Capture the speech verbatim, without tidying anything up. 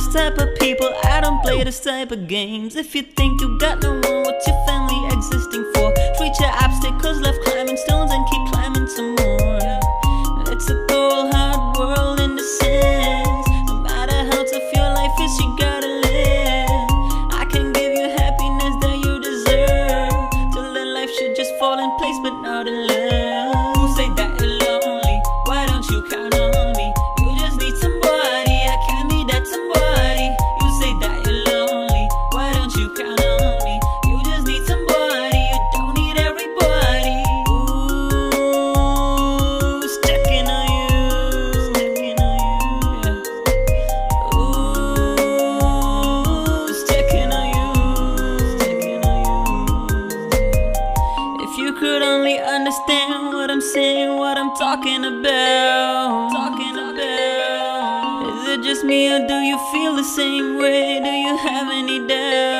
this type of people, I don't play this type of games. If you think you got no one, what's your family existing for? Treat your obstacles, left climbing stones and keep climbing some more. It's a cold, hard world in the sense. No matter how tough your life is, you gotta live. I can give you happiness that you deserve. Till then life should just fall in place, but not in love. Who say that you're lonely? Why don't you count on me? You just need somebody, I can be that somebody. You say that you're lonely, why don't you count on me? You just need somebody, you don't need everybody. Who's checking on you? Checking on you, yeah. Who's checking on you? Checking on you. If you could only understand what I'm saying, what I'm talking about, talking about. Is it just me or do you feel the same way? Do you have any doubt?